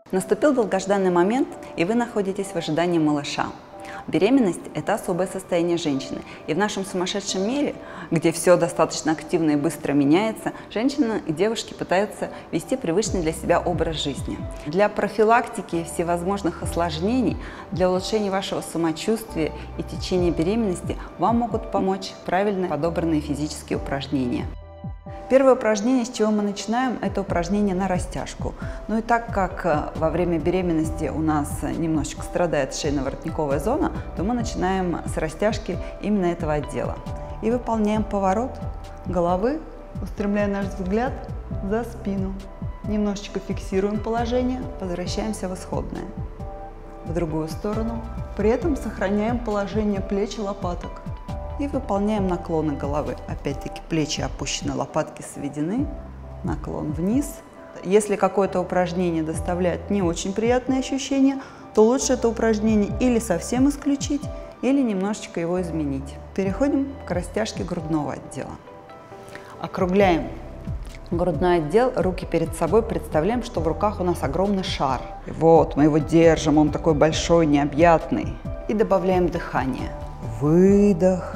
Наступил долгожданный момент, и вы находитесь в ожидании малыша. Беременность – это особое состояние женщины. И в нашем сумасшедшем мире, где все достаточно активно и быстро меняется, женщины и девушки пытаются вести привычный для себя образ жизни. Для профилактики всевозможных осложнений, для улучшения вашего самочувствия и течения беременности вам могут помочь правильно подобранные физические упражнения. Первое упражнение, с чего мы начинаем, это упражнение на растяжку. Ну и так как во время беременности у нас немножечко страдает шейно-воротниковая зона, то мы начинаем с растяжки именно этого отдела. И выполняем поворот головы, устремляя наш взгляд за спину. Немножечко фиксируем положение, возвращаемся в исходное. В другую сторону. При этом сохраняем положение плеч и лопаток. И выполняем наклоны головы. Опять-таки плечи опущены, лопатки сведены, наклон вниз. Если какое-то упражнение доставляет не очень приятные ощущения, то лучше это упражнение или совсем исключить, или немножечко его изменить. Переходим к растяжке грудного отдела. Округляем грудной отдел, руки перед собой, представляем, что в руках у нас огромный шар. И вот мы его держим, он такой большой, необъятный. И добавляем дыхание. Выдох.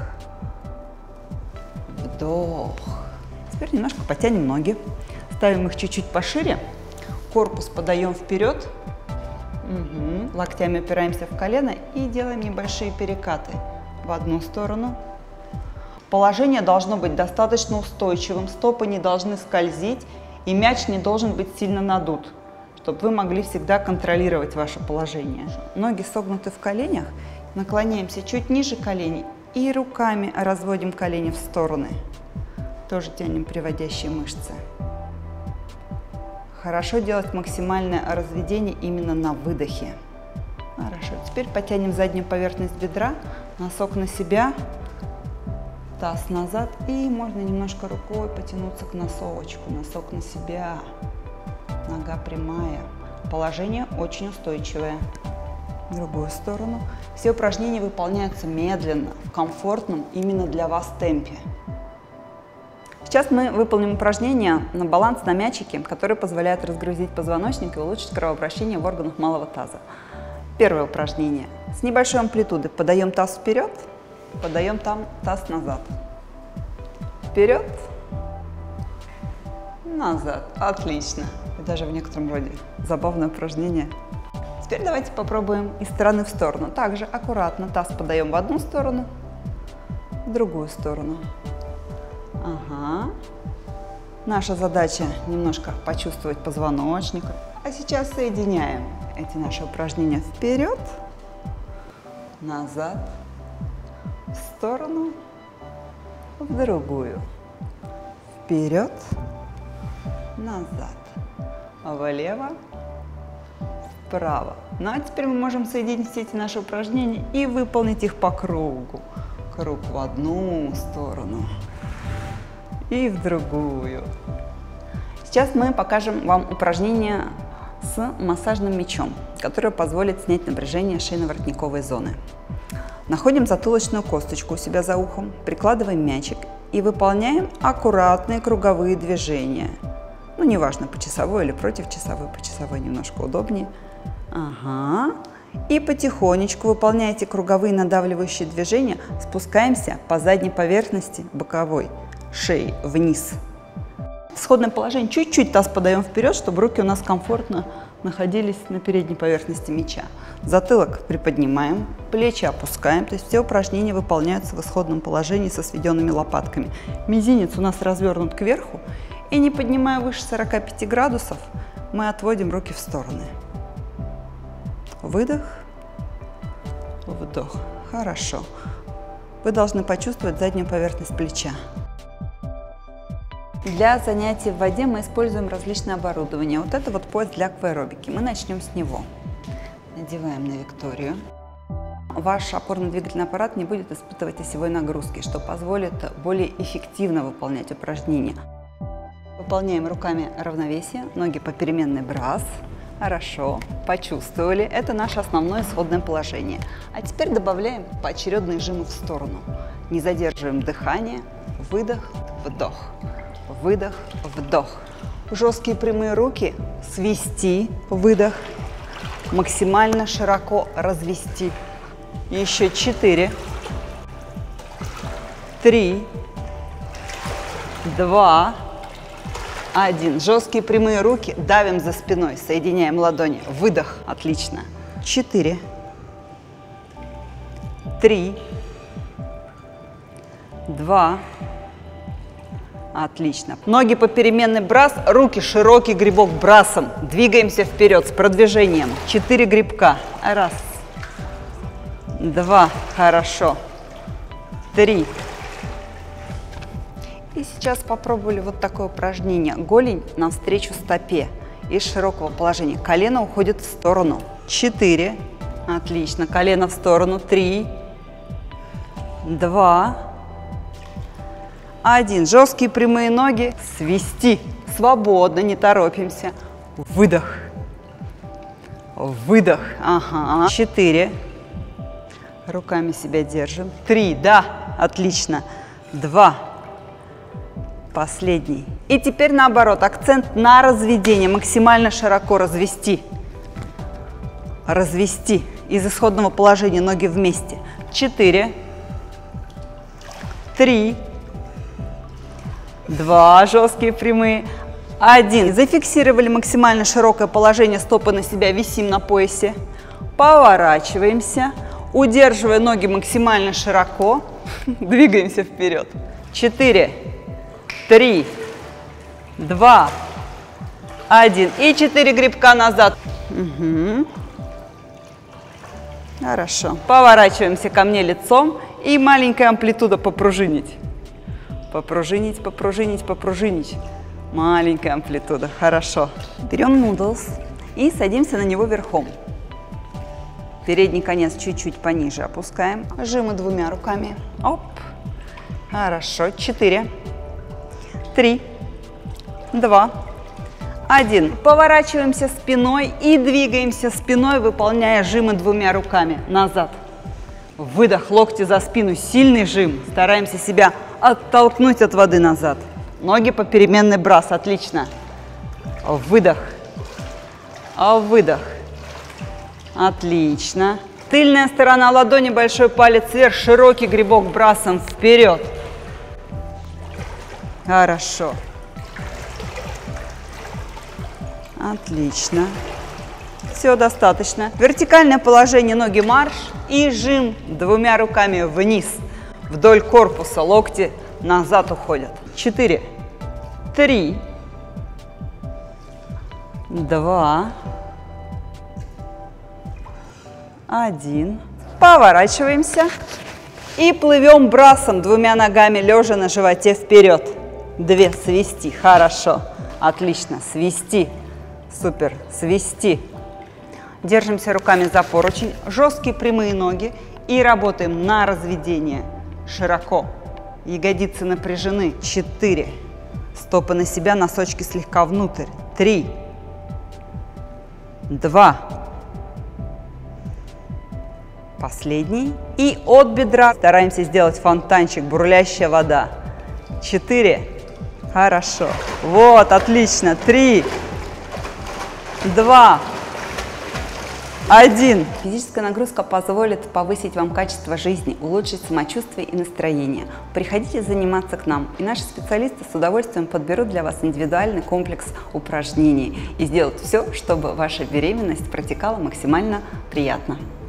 Вдох. Теперь немножко потянем ноги. Ставим их чуть-чуть пошире. Корпус подаем вперед. Локтями опираемся в колено и делаем небольшие перекаты в одну сторону. Положение должно быть достаточно устойчивым. Стопы не должны скользить и мяч не должен быть сильно надут, чтобы вы могли всегда контролировать ваше положение. Ноги согнуты в коленях. Наклоняемся чуть ниже коленей и руками разводим колени в стороны. Тоже тянем приводящие мышцы. Хорошо делать максимальное разведение именно на выдохе. Хорошо. Теперь потянем заднюю поверхность бедра, носок на себя, таз назад. И можно немножко рукой потянуться к носочку. Носок на себя. Нога прямая. Положение очень устойчивое. В другую сторону. Все упражнения выполняются медленно, в комфортном именно для вас темпе. Сейчас мы выполним упражнение на баланс на мячике, который позволяет разгрузить позвоночник и улучшить кровообращение в органах малого таза. Первое упражнение. С небольшой амплитудой подаем таз вперед, подаем таз назад. Вперед, назад. Отлично. И даже в некотором роде забавное упражнение. Теперь давайте попробуем из стороны в сторону. Также аккуратно таз подаем в одну сторону, в другую сторону. Ага. Наша задача немножко почувствовать позвоночник. А сейчас соединяем эти наши упражнения вперед, назад, в сторону, в другую. Вперед, назад, влево, вправо. Ну а теперь мы можем соединить все эти наши упражнения и выполнить их по кругу. Круг в одну сторону и в другую. Сейчас мы покажем вам упражнение с массажным мячом, которое позволит снять напряжение шейно-воротниковой зоны. Находим затылочную косточку у себя за ухом, прикладываем мячик и выполняем аккуратные круговые движения. Ну, неважно, по часовой или против часовой, по часовой немножко удобнее. Ага. И потихонечку, выполняя эти круговые надавливающие движения, спускаемся по задней поверхности боковой шеи вниз. В исходное положение чуть-чуть таз подаем вперед, чтобы руки у нас комфортно находились на передней поверхности мяча. Затылок приподнимаем, плечи опускаем. То есть все упражнения выполняются в исходном положении со сведенными лопатками. Мизинец у нас развернут кверху. И не поднимая выше 45 градусов, мы отводим руки в стороны. Выдох, вдох. Хорошо. Вы должны почувствовать заднюю поверхность плеча. Для занятий в воде мы используем различное оборудование. Вот это вот пояс для акваэробики. Мы начнем с него. Надеваем на Викторию. Ваш опорно-двигательный аппарат не будет испытывать осевой нагрузки, что позволит более эффективно выполнять упражнения. Выполняем руками равновесие, ноги попеременный брас. Хорошо, почувствовали. Это наше основное исходное положение. А теперь добавляем поочередные жимы в сторону. Не задерживаем дыхание. Выдох, вдох. Выдох, вдох. Жесткие прямые руки. Свести. Выдох. максимально широко развести. Еще 4, 3, 2, 1. Жесткие прямые руки, давим за спиной, соединяем ладони. Выдох. Отлично. 4, 3, 2. Отлично. Ноги попеременный брас, руки широкий грибок брасом. Двигаемся вперед с продвижением. 4 грибка. 1, 2. Хорошо. 3. И сейчас попробовали вот такое упражнение. Голень навстречу стопе. Из широкого положения. Колено уходит в сторону. 4. Отлично. Колено в сторону. 3, 2, 1. Жесткие прямые ноги. Свести. Свободно, не торопимся. Выдох. Выдох. Ага. 4. Руками себя держим. 3. Да. Отлично. 2. Последний. И теперь наоборот. Акцент на разведение. Максимально широко развести. Развести. Из исходного положения ноги вместе. 4, 3, 2. Жесткие прямые. 1. Зафиксировали максимально широкое положение. Стопы на себя. Висим на поясе. Поворачиваемся. Удерживая ноги максимально широко. Двигаемся вперед. 4, 3, 2, 1. И 4 грибка назад. Угу. Хорошо. Поворачиваемся ко мне лицом. И маленькая амплитуда попружинить. Попружинить, попружинить, попружинить. Маленькая амплитуда. Хорошо. Берем noodles и садимся на него верхом. Передний конец чуть-чуть пониже опускаем. Жимы двумя руками. Оп. Хорошо. 4, 3, 2, 1. Поворачиваемся спиной и двигаемся спиной, выполняя жимы двумя руками. Назад. Выдох, локти за спину, сильный жим. Стараемся себя оттолкнуть от воды назад. Ноги попеременный брас, отлично. Выдох. Выдох. Отлично. Тыльная сторона ладони, большой палец вверх, широкий грибок брасом вперед. Хорошо. Отлично. Все, достаточно. Вертикальное положение, ноги марш и жим двумя руками вниз. Вдоль корпуса, локти назад уходят. 4, 3, 2, 1. Поворачиваемся и плывем брасом двумя ногами, лежа на животе вперед. 2. Свести. Хорошо. Отлично. Свести. Супер. Свести. Держимся руками за поручень. Жесткие прямые ноги. И работаем на разведение. Широко. Ягодицы напряжены. 4. Стопы на себя, носочки слегка внутрь. 3, 2. Последний. И от бедра стараемся сделать фонтанчик, бурлящая вода. 4. Хорошо. Вот, отлично. 3, 2, 1. Физическая нагрузка позволит повысить вам качество жизни, улучшить самочувствие и настроение. Приходите заниматься к нам, и наши специалисты с удовольствием подберут для вас индивидуальный комплекс упражнений и сделают все, чтобы ваша беременность протекала максимально приятно.